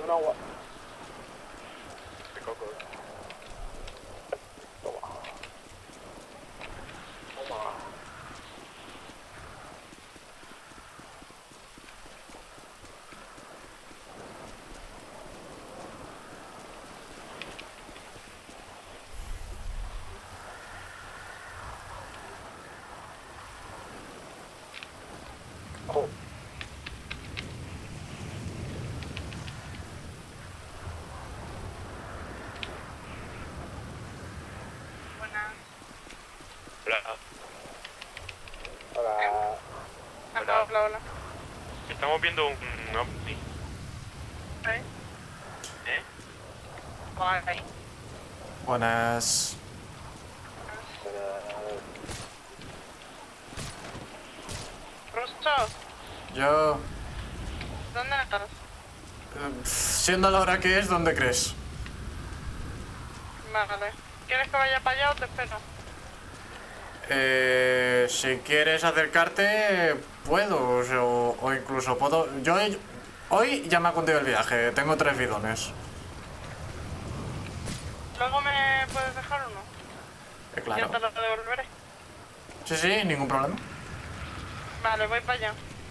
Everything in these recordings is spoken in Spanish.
un agua. De coco. Toma. Toma. Oh. Buenas. Hola. Hola. Hola, hola, hola. Estamos viendo un ovni. ¿Eh? ¿Eh? Vale. Buenas. Ruso, Yo... ¿dónde estás? siendo la hora que es, ¿dónde crees? Vale. ¿Quieres que vaya para allá o te espero? Si quieres acercarte, puedo. O incluso puedo... Hoy ya me ha contado el viaje. Tengo 3 bidones. ¿Luego me puedes dejar uno? Claro. Yo te lo devolveré. Sí, sí, ningún problema. Vale, voy para allá.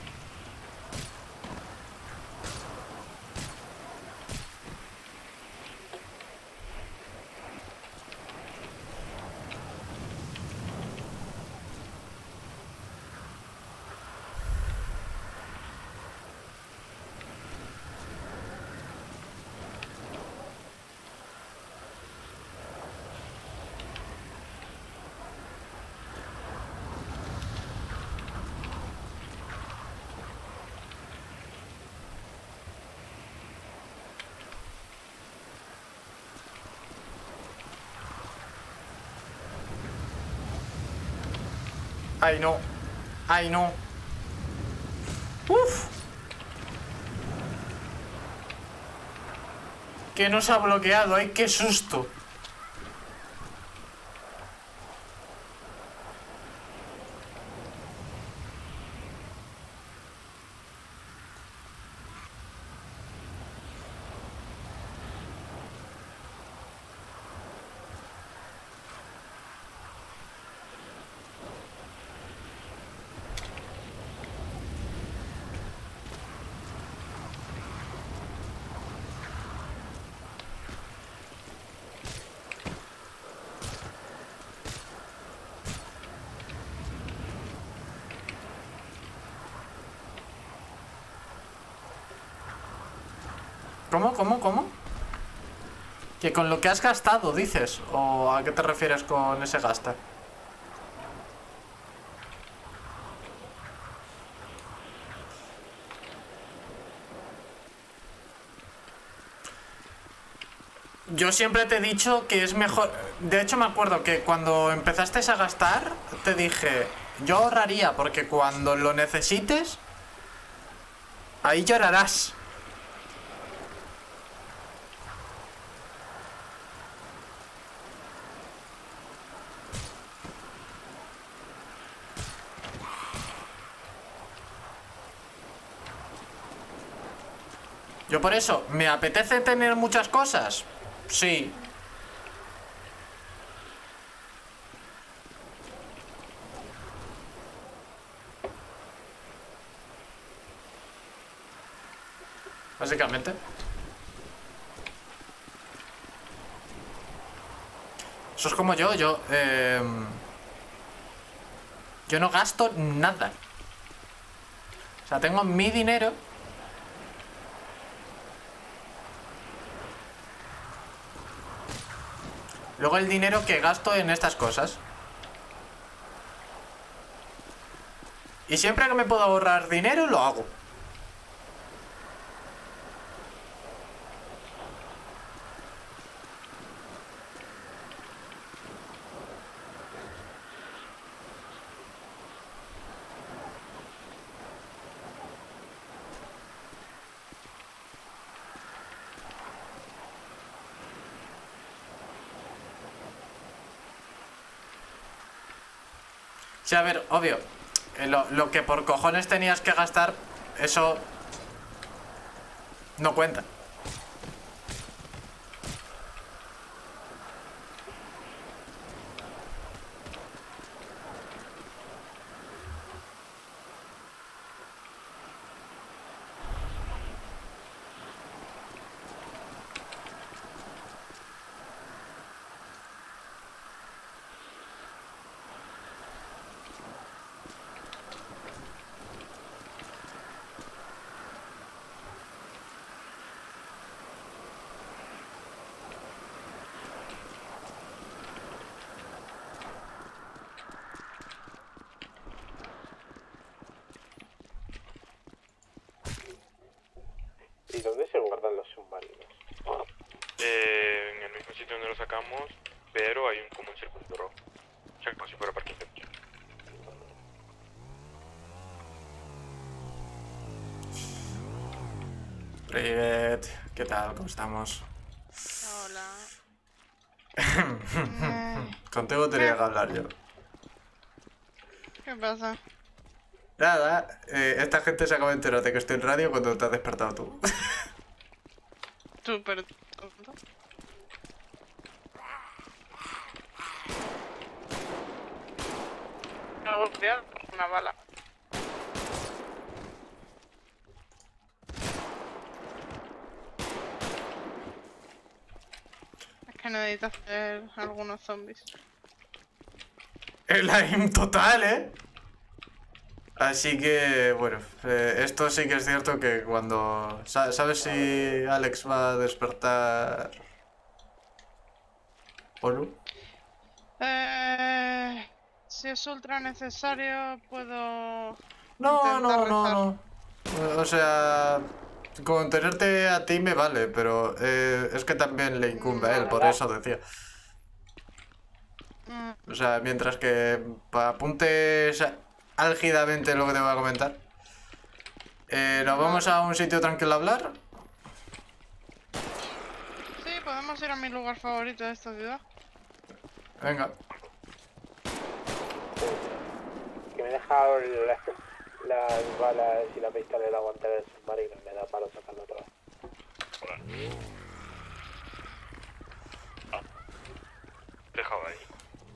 Ay, no. Ay, no. Uf. Que nos ha bloqueado. Ay, qué susto. ¿Cómo? Que con lo que has gastado, dices. ¿O a qué te refieres con ese gasta? Yo siempre te he dicho que es mejor. De hecho, me acuerdo que cuando empezaste a gastar, te dije, yo ahorraría porque cuando lo necesites, ahí llorarás. Yo por eso, ¿me apetece tener muchas cosas? Sí. Básicamente. Eso es como yo no gasto nada. O sea, tengo mi dinero. Luego el dinero que gasto en estas cosas. Y siempre que me puedo ahorrar dinero, lo hago. Sí, a ver, obvio. Lo que por cojones tenías que gastar, eso no cuenta. ¿Y dónde se guardan los submarinos? En el mismo sitio donde lo sacamos, pero hay como un círculo rojo. O sea, como si fuera parking de coche. Privet, ¿qué tal? ¿Cómo estamos? Hola. Contigo tenía que hablar yo. ¿Qué pasa? Nada, esta gente se acaba de enterar de que estoy en radio cuando te has despertado tú. Súper tonto. Me ha golpeado una bala. Es que necesito hacer algunos zombies. El aim total, ¿eh? Así que, bueno, esto sí que es cierto que cuando... ¿Sabes si Alex va a despertar o no? Si es ultra necesario, puedo No, intentar no, rezar. no. O sea, con tenerte a ti me vale, pero es que también le incumbe a él, por eso decía. O sea, mientras que apuntes álgidamente lo que te voy a comentar. ¿Nos vamos a un sitio tranquilo a hablar? Sí, podemos ir a mi lugar favorito de esta ciudad. Venga. Que me he dejado las balas y la pistola y la guantera del submarino. Me da para sacarlo otra vez. Dejado ahí.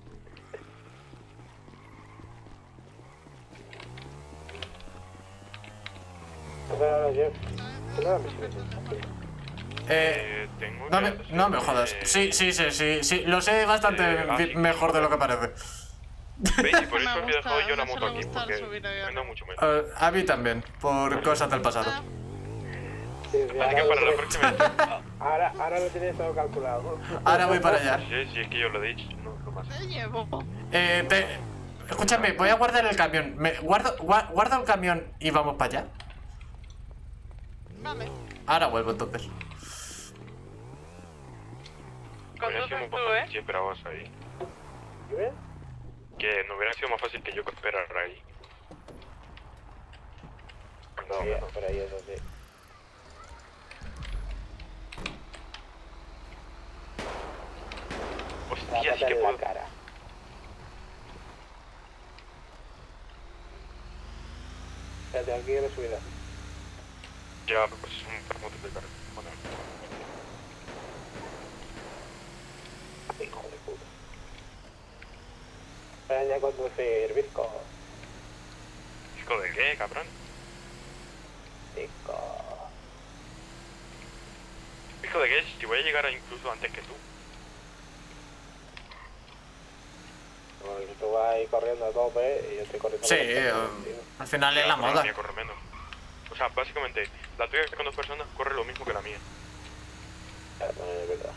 Ahora, Jeff. ¿Qué le da mi silencio? Tengo que No hacer, me jodas. Sí. Lo sé bastante mejor de lo que parece. ¿Veis? Y por Me eso me he gusta, dejado yo la me moto suele aquí, gustar porque subir avión. no mucho mejor. A mí también, por cosas del pasado. Sí, Así que para la próxima... ahora lo tienes todo calculado. Ahora voy para allá. Sí, es que yo lo he dicho, no lo más. Te llevo. Escúchame, voy a guardar el camión. Guardo el camión y vamos para allá. Vale. Ahora vuelvo entonces. Hubiera sido Conduces muy tú, fácil si esperabas ahí. ¿Y ves? Que no hubiera sido más fácil que yo esperar ahí. No, Sí, no. por ahí es donde... Hostia, sí que en puedo... la cara. Espérate, aquí hay subida. Ya, pues es un terremoto de carga. Bueno, Hijo de puta. Ahora ya conducir Visco. ¿hijo de qué, cabrón? Visco. ¿Hijo de qué? Si voy a llegar incluso antes que tú. Bueno, si tú vas ahí corriendo a tope y yo estoy corriendo... Sí, a tope, tío. al final es la pero moda. mía corre menos. O sea, básicamente, la tuya con dos personas corre lo mismo que la mía. Ya, no, es verdad.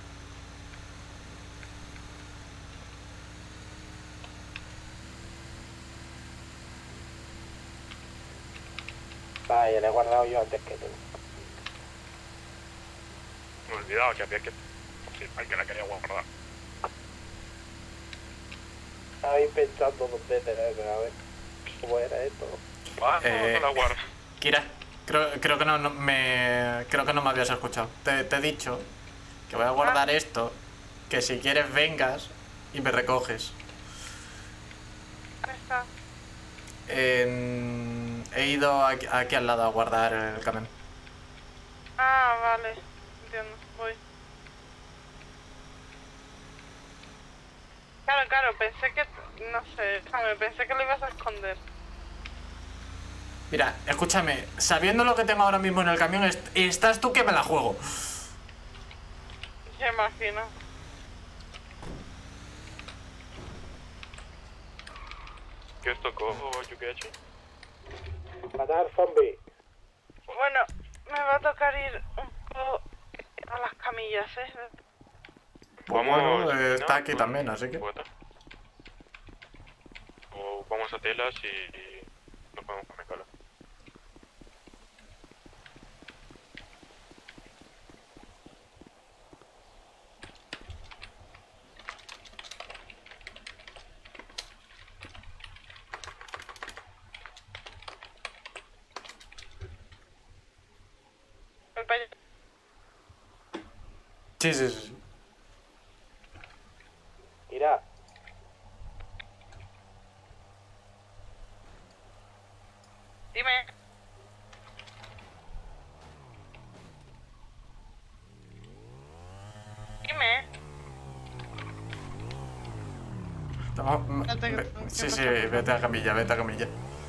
Vaya, le he guardado yo antes que tú. Me he olvidado que había que... Sí, ay, que la quería guardar. Estaba ahí pensando dos veces, pero a ver, ¿cómo era esto? Ah, no la guardo. Kira, creo que creo que no me habías escuchado. Te he dicho que voy a guardar esto, que si quieres vengas y me recoges. ¿Dónde está? He ido aquí al lado a guardar el camión. Ah, vale. Entiendo. Voy. Claro, pensé que... No sé, pensé que lo ibas a esconder. Mira, escúchame, sabiendo lo que tengo ahora mismo en el camión, estás tú que me la juego. Ya imagino. ¿Qué os tocó, Yukihachi? Matar zombie. Bueno, me va a tocar ir un poco a las camillas, ¿eh? Pues bueno, está aquí también, así que... O vamos a telas y nos podemos comer cola. para allá. Sí, sí, sí. Mira, Dime. Dime. Sí, sí, vete a camilla, vete a camilla.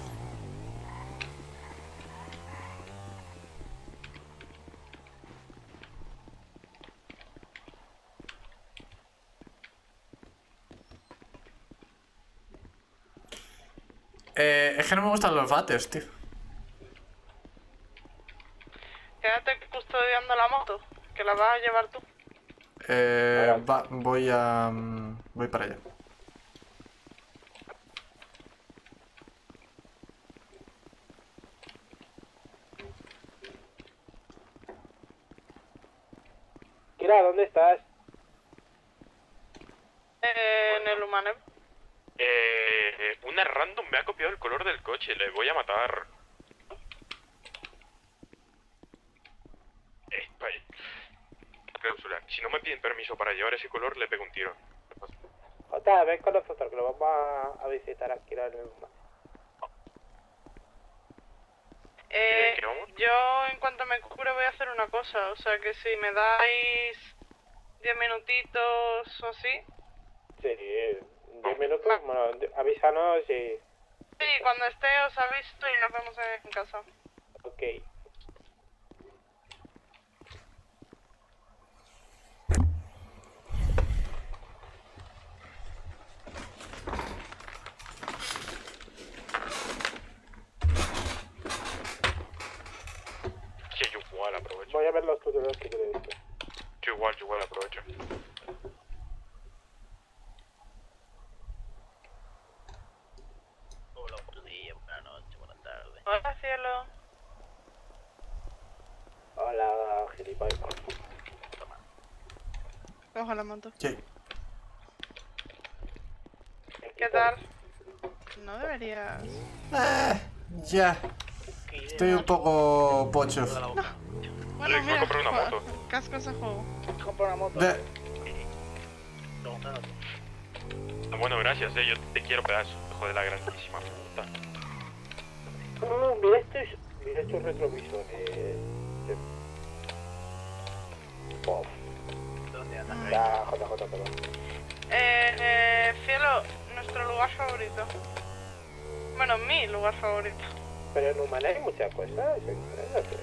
Es que no me gustan los bates, tío. Quédate custodiando la moto, que la vas a llevar tú. Voy para allá. Kira, ¿dónde estás? En el Humanev. Una random me ha copiado el color del coche, le voy a matar. Vaya. Cláusula, si no me piden permiso para llevar ese color, le pego un tiro. ¿Qué pasa? Jota, ven con nosotros, que lo vamos a visitar a Kira en el mar. ¿Qué vamos? Yo en cuanto me cure voy a hacer una cosa, o sea que si me dais 10 minutitos o así. Sí, 10 minutos, bueno, avísanos y... Sí, cuando esté os aviso y nos vemos en casa. Ok. Que yo igual aprovecho. Voy a ver los tutoriales que te he visto. Yo igual aprovecho. Hola, buenos días, buenas noches, buenas tardes. Hola, cielo. Hola, gilipollas. Coja la moto. Sí. ¿Qué tal? No deberías. Ya. Estoy un poco pocho. Toda la boca. Bueno, voy a comprar una moto. Cascos de juego. Compra una moto. De- Pregúntanos. Bueno, gracias, yo te quiero pedazo, hijo de la grandísima puta. Mira estos retrovisores. Puf. ¿Dónde andas? Ya, JJ, perdón. Cielo, nuestro lugar favorito. Bueno, mi lugar favorito. Pero en Humana hay muchas cosas, no sé.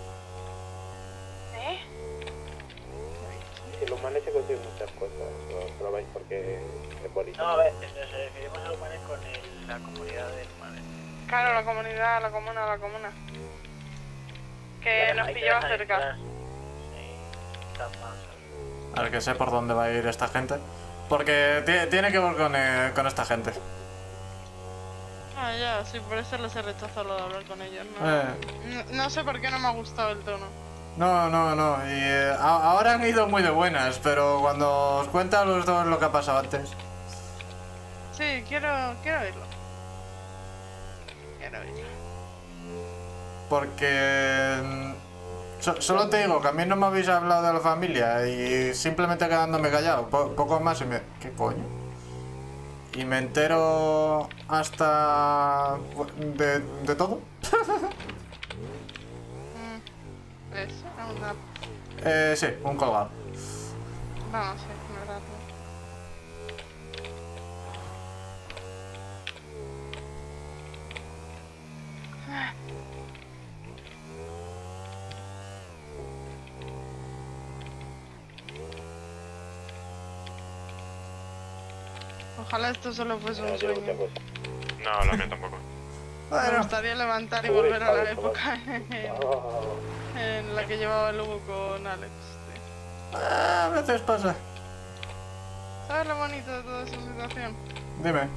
¿Eh? En Humana se consiguen muchas cosas, no lo veis porque es bonito. No, a ver, nos referimos a Humanes con la comunidad de Humanes. Claro, la comunidad, la comuna. Que nos pillaba cerca. Sí, está más. A ver que sé por dónde va a ir esta gente. Porque tiene que ver con esta gente. Ah, ya, sí, por eso les he rechazado lo de hablar con ellos. No sé por qué no me ha gustado el tono. No. Y ahora han ido muy de buenas, pero cuando os cuenta a los dos lo que ha pasado antes. Sí, quiero oírlo. Quiero oírlo. Porque... solo te digo que a mí no me habéis hablado de la familia y simplemente quedándome callado. Poco más y me... ¿Qué coño? Y me entero hasta... de todo. Eso, una... Sí, un colgado. Vamos, sí, me verdad. Ojalá esto solo fuese un Tiene muchas sueño. cosas. No, la mía tampoco. Me gustaría levantar y Uy, volver a la joder, época Oh, en la que llevaba el Hugo con Alex. Tío. A veces pasa. ¿Sabes lo bonito de toda esa situación? Dime.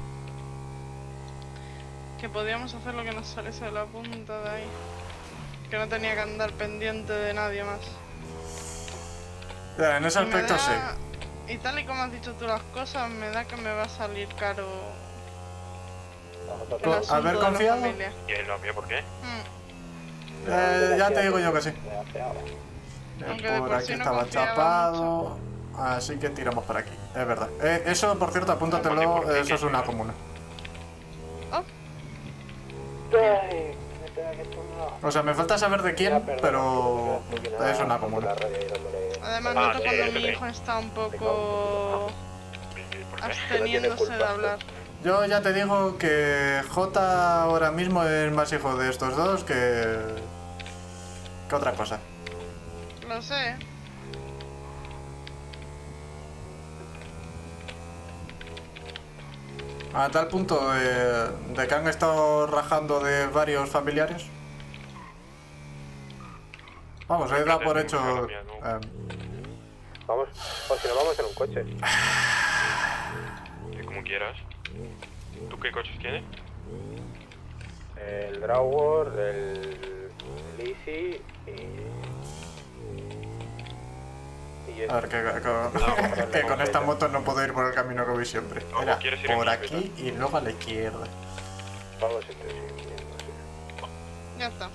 Que podíamos hacer lo que nos saliese de la punta de ahí. Que no tenía que andar pendiente de nadie más. Ya, en ese Y me aspecto sí. da- Y tal y como has dicho tú las cosas, me da que me va a salir caro el ¿Tú asunto haber de la confiado? familia. ¿Y lo mío por qué? Mm. Ya te digo yo que sí. me hace ahora. Aunque de Por por aquí sí no estaba confiaba chapado. Así que tiramos por aquí, es verdad. Eso, por cierto, apúntatelo, eso es una comuna. Oh, Ay, me tengo que tomar. O sea, me falta saber de quién, Ya, perdón, pero porque nada, es una por comuna. la radio ahí dándole- además Ah, noto sí, cuando sí, mi sí. hijo está un poco ¿Por qué? absteniéndose culpa. de hablar. Yo ya te digo que J ahora mismo es más hijo de estos dos que otra cosa. Lo sé. A tal punto de que han estado rajando de varios familiares. Vamos, he dado por hecho... Vamos, o si no vamos en un coche. Como quieras. ¿Tú qué coches tienes? El Dragor, el Easy y A ver, que con esta moto no puedo ir por el camino que voy siempre. ¿O Era quieres ir en por bicicleta? aquí y luego a la izquierda. Vamos entre sí. Ya está.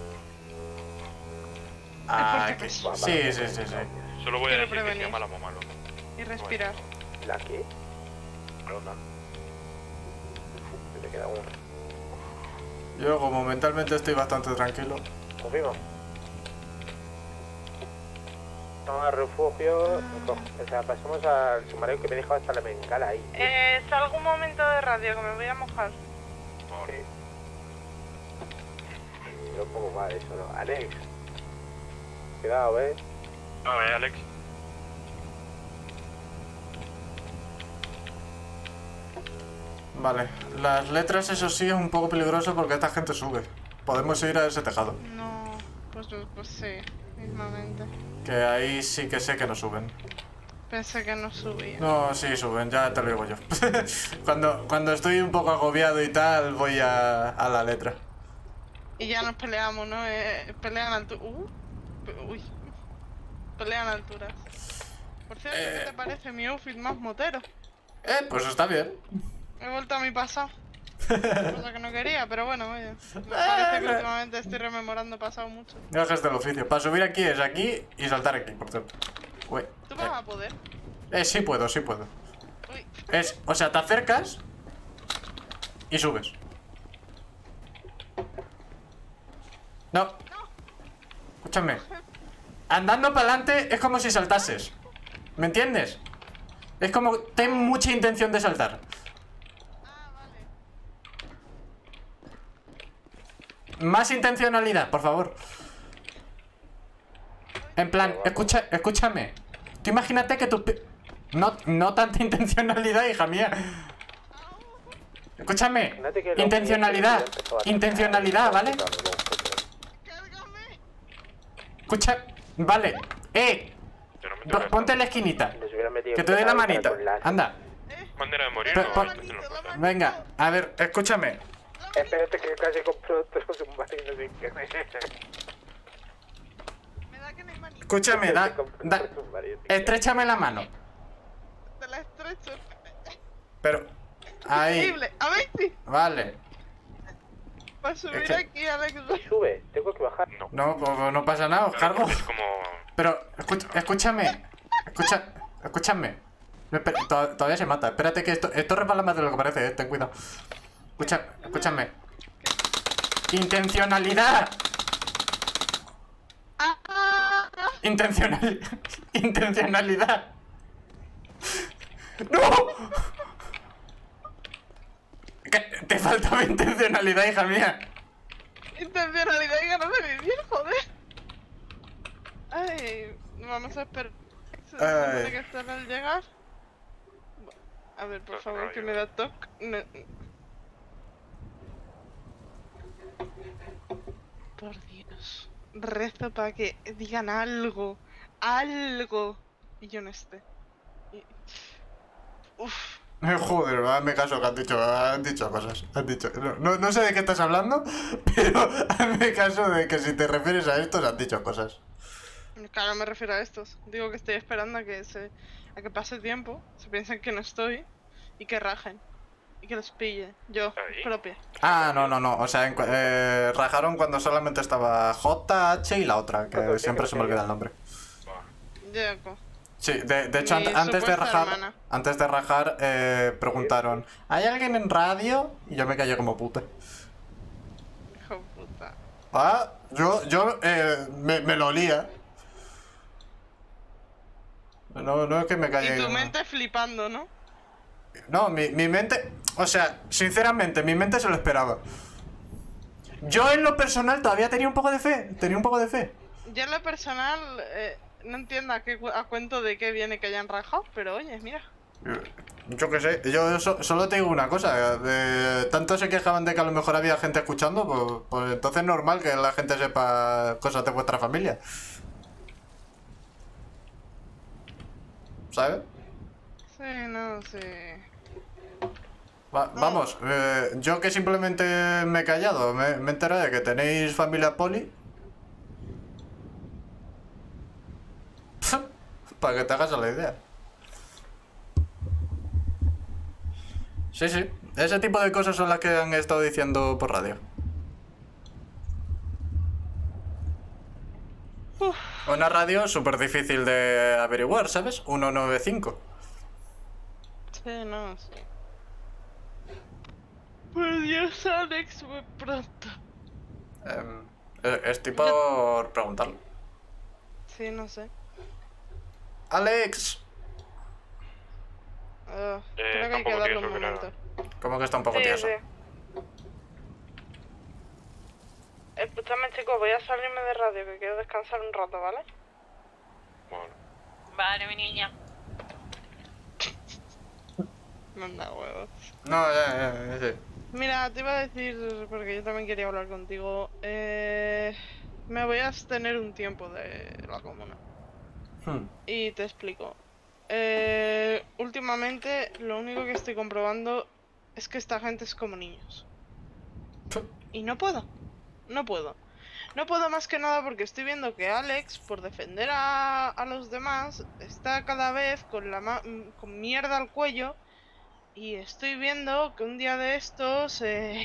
Ah, porque que... pues- Sí, sí, sí, sí. Solo voy a Quiero decir que se prevenir. llama la mamá. Y respirar. ¿La qué? Ronda. Se te queda una. Yo como mentalmente estoy bastante tranquilo. Confirmo. Vamos al refugio. O sea, pasamos al sumario que me dejaba hasta la bengala ahí. Salgo un momento de radio que me voy a mojar. Por... Pero un poco mal eso, ¿no? Alex. Cuidado, A ver, Alex. Vale, las letras eso sí es un poco peligroso porque esta gente sube. Podemos ir a ese tejado. No, pues sí, mismamente. Que ahí sí que sé que no suben. Pensé que no subía. No, sí suben, ya te lo digo yo. cuando estoy un poco agobiado y tal, voy a la letra. Y ya nos peleamos, ¿no? Pelean alturas. Uy. Pelean alturas. Por cierto, ¿qué te parece mi outfit más motero? Pues está bien. He vuelto a mi pasado. Cosa que no quería, pero bueno, oye. Me parece que últimamente estoy rememorando pasado mucho. Gajes del oficio. Para subir aquí es aquí y saltar aquí, por cierto. Uy. ¿Tú vas a poder? Sí puedo, sí puedo. Uy. O sea, te acercas y subes. No. Escúchame. Andando para adelante es como si saltases. ¿Me entiendes? Es como... Ten mucha intención de saltar. Ah, vale. Más intencionalidad, por favor. En plan, escúchame. Tú imagínate que tu... No tanta intencionalidad, hija mía. Escúchame. Imagínate que luego Intencionalidad. empezó a atacar. Intencionalidad, ¿vale? ¡Cárgame! Escucha... Vale. Yo no me tengo que Ponte en la esquinita. Nos hubiera metido Que te doy la en manita. con las- Anda. manera de morir, Pero, no, por- no te lo cuento. Venga, a ver, escúchame. Espérate que casi compro otro submarino sin que me... Me da que no hay manita. Escúchame, estréchame la mano. Te la estrecho. Pero... Ahí. Increíble. A ver si. Vale. Para subir que- aquí, Alex. Sube, tengo que bajar. No. No, pues no pasa nada, os cargo. Es como... Pero, escúchame. Escúchame. Todavía se mata. Espérate que esto resbala más de lo que parece, ten cuidado. Escúchame. Intencionalidad. Intencionalidad. ¡No! Te faltaba intencionalidad, hija mía. Intencionalidad y ganas de vivir, joder. Ay, vamos a esperar. Se tiene que estar al llegar. A ver, por favor, que me da toque. No. Por Dios. Rezo para que digan algo. Algo. Y yo no esté. Uf. Joder, hazme caso que han dicho cosas. No sé de qué estás hablando, pero hazme caso de que si te refieres a estos han dicho cosas. Claro, me refiero a estos. Digo que estoy esperando a que pase tiempo, se piensen que no estoy y que rajen. y que les pille. Yo, ¿Ahí? propia. Ah, no. O sea, rajaron cuando solamente estaba J, H y la otra, que siempre se me olvida el nombre. Va. Yaco. Sí, de hecho, Mi antes de supuesta rajar, hermana. preguntaron, ¿hay alguien en radio? Y yo me callé como puta. Hijo de puta. Ah, yo me lo olía. No es que me callé. Y tu mente flipando, ¿no? No, mi mente, o sea, sinceramente, mi mente se lo esperaba. Yo en lo personal todavía tenía un poco de fe, Yo en lo personal no entiendo a cuento de qué viene que hayan rajado, pero oye, mira. Yo qué sé, yo solo te digo una cosa, tanto se quejaban de que a lo mejor había gente escuchando, pues entonces es normal que la gente sepa cosas de vuestra familia. ¿Sabes? Sí, no sé. Vamos, yo que simplemente me he callado, me he enterado de que tenéis familia poli. Para que te hagas a la idea. Sí, ese tipo de cosas son las que han estado diciendo por radio. Una radio súper difícil de averiguar, ¿sabes? 195. Sí, no sé. Por Dios, Alex, muy pronto. Estoy por preguntarlo. Sí, no sé. Alex, Creo que hay que tampoco darle un tieso que nada. momento. ¿cómo que está un poco tieso? Escúchame, chicos, voy a salirme de radio, que quiero descansar un rato, ¿vale? Bueno. Vale, mi niña. Manda huevos. No, ya, sí. Mira, te iba a decir, porque yo también quería hablar contigo. Me voy a abstener un tiempo de la comuna. Y te explico. Últimamente, lo único que estoy comprobando es que esta gente es como niños. Y no puedo. No puedo más que nada porque estoy viendo que Alex, por defender a los demás, está cada vez con mierda al cuello. Y estoy viendo que un día de estos,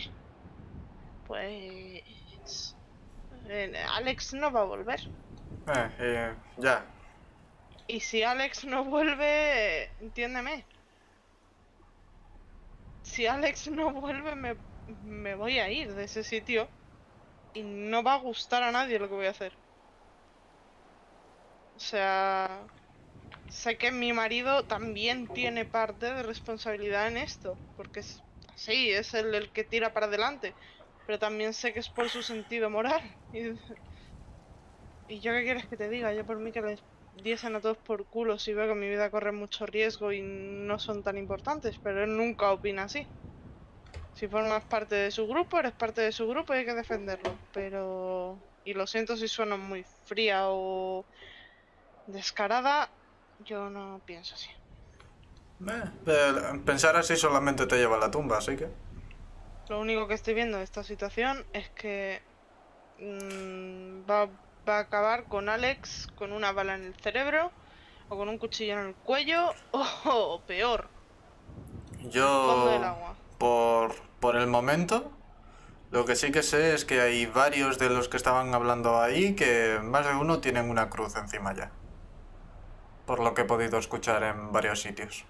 pues... Alex no va a volver. Ya. Y si Alex no vuelve, entiéndeme. Si Alex no vuelve, me voy a ir de ese sitio. Y no va a gustar a nadie lo que voy a hacer. O sea... Sé que mi marido también tiene parte de responsabilidad en esto, porque sí, es él el que tira para adelante, pero también sé que es por su sentido moral. Y yo qué quieres que te diga, yo por mí que les diesen a todos por culo si veo que mi vida corre mucho riesgo y no son tan importantes, pero él nunca opina así. Si formas parte de su grupo, eres parte de su grupo y hay que defenderlo, pero... Y lo siento si sueno muy fría o descarada. Yo no pienso así. Pensar así solamente te lleva a la tumba, así que... Lo único que estoy viendo de esta situación es que va a acabar con Alex con una bala en el cerebro o con un cuchillo en el cuello o peor, fondo del Yo, agua. por el momento, lo que sí que sé es que hay varios de los que estaban hablando ahí que más de uno tienen una cruz encima ya. Por lo que he podido escuchar en varios sitios.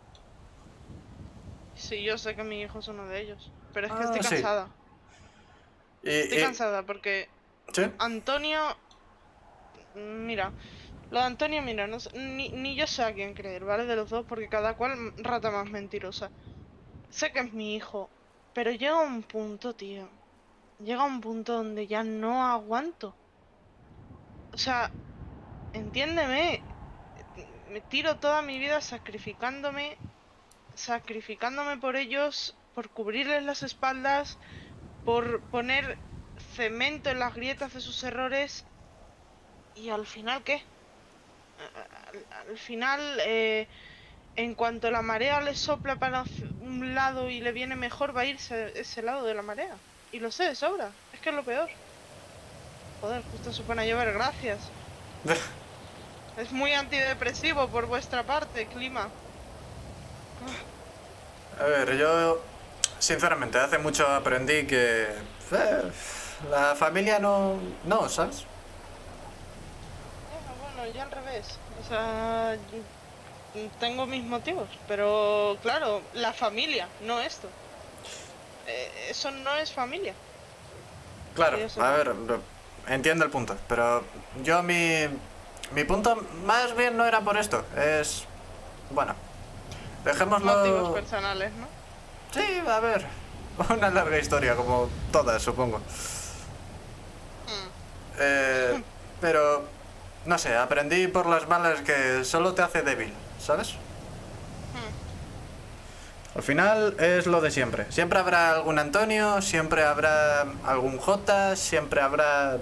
Sí, yo sé que mi hijo es uno de ellos, pero es que estoy Sí. cansada. Estoy Y- cansada porque ¿Sí? Antonio... Mira, lo de Antonio, mira, no sé, ni yo sé a quién creer, ¿vale? De los dos, porque cada cual rata más mentirosa. Sé que es mi hijo, pero llega un punto, tío. Llega un punto donde ya no aguanto. O sea, entiéndeme. Me tiro toda mi vida sacrificándome por ellos, por cubrirles las espaldas, por poner cemento en las grietas de sus errores. ¿Y al final qué? Al final, en cuanto la marea le sopla para un lado y le viene mejor, va a irse ese lado de la marea. Y lo sé de sobra, es que es lo peor. Joder, justo se pone a llover, gracias. Es muy antidepresivo por vuestra parte, clima. A ver, yo sinceramente, hace mucho aprendí que la familia no, ¿sabes? Bueno, yo al revés. O sea, tengo mis motivos, pero claro, la familia, no esto. Eso no es familia. Claro, Sí, eso a no. ver, entiendo el punto, pero yo mi punto más bien no era por esto, es... Bueno, dejémoslo... Motivos personales, ¿no? Sí, a ver, una larga historia, como todas, supongo. Pero, no sé, aprendí por las malas que solo te hace débil, ¿sabes? Al final es lo de siempre. Siempre habrá algún Antonio, siempre habrá algún J, siempre habrá...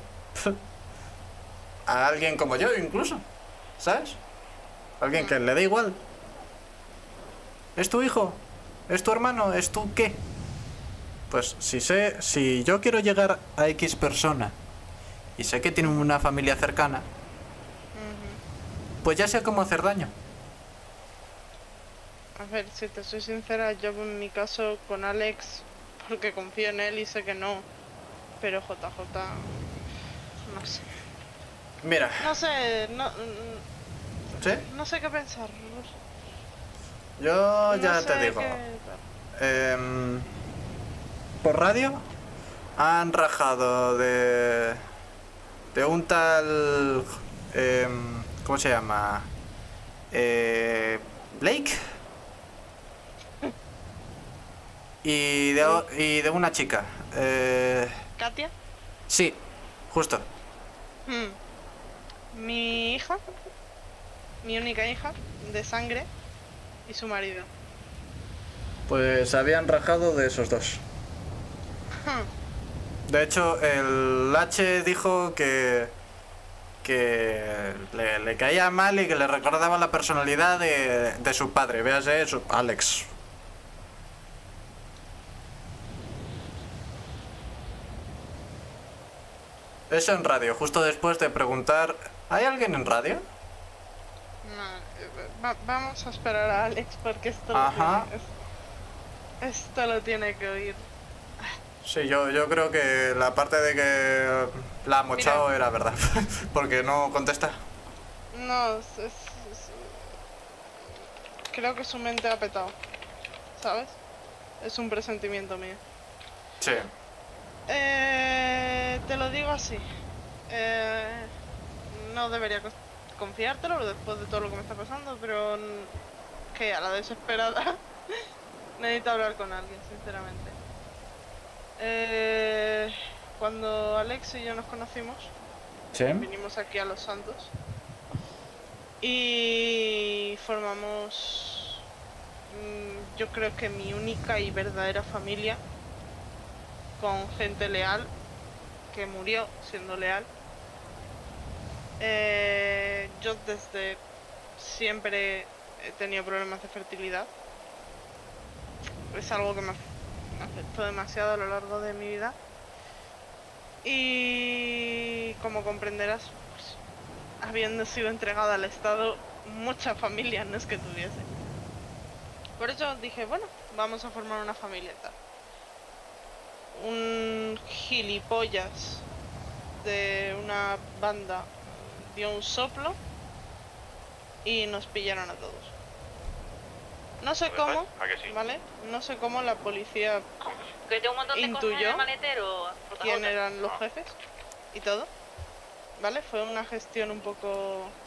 a alguien como yo incluso, ¿sabes? Alguien que le da igual. ¿Es tu hijo? ¿Es tu hermano? ¿Es tu qué? Pues si yo quiero llegar a X persona y sé que tiene una familia cercana, pues ya sé cómo hacer daño. A ver, si te soy sincera, yo en mi caso con Alex, porque confío en él y sé que no, pero JJ, no sé. Mira, No sé, ¿sí? no sé qué pensar. Yo ya No te sé digo. qué- Por radio han rajado de un tal... ¿cómo se llama? Blake. Y de una chica. ¿Katia? Sí, justo. Mi hija, mi única hija, de sangre, y su marido. Pues habían rajado de esos dos. De hecho, el H dijo que le caía mal y que le recordaba la personalidad de su padre. Véase, Alex. Eso en radio, justo después de preguntar, ¿hay alguien en radio? No, vamos a esperar a Alex porque Ajá. Esto lo tiene que oír. Sí, yo creo que la parte de que la ha mochado Mira. era verdad, porque no contesta. No, creo que su mente ha petado, ¿sabes? Es un presentimiento mío. Sí. Te lo digo así. No debería confiártelo después de todo lo que me está pasando, pero que a la desesperada necesito hablar con alguien, sinceramente. Cuando Alex y yo nos conocimos, Sí. vinimos aquí a Los Santos y formamos, yo creo que mi única y verdadera familia, con gente leal que murió siendo leal. Yo desde siempre he tenido problemas de fertilidad. Es algo que me afectó demasiado a lo largo de mi vida. Y como comprenderás, pues, habiendo sido entregada al Estado, muchas familias no es que tuviese. Por eso dije, bueno, vamos a formar una familia y tal. Un gilipollas de una banda dio un soplo y nos pillaron a todos. No sé cómo, ¿A que sí? ¿vale? No sé cómo la policía Que tengo un montón de cosas en intuyó el maletero. quién eran los jefes y todo, ¿vale? Fue una gestión un poco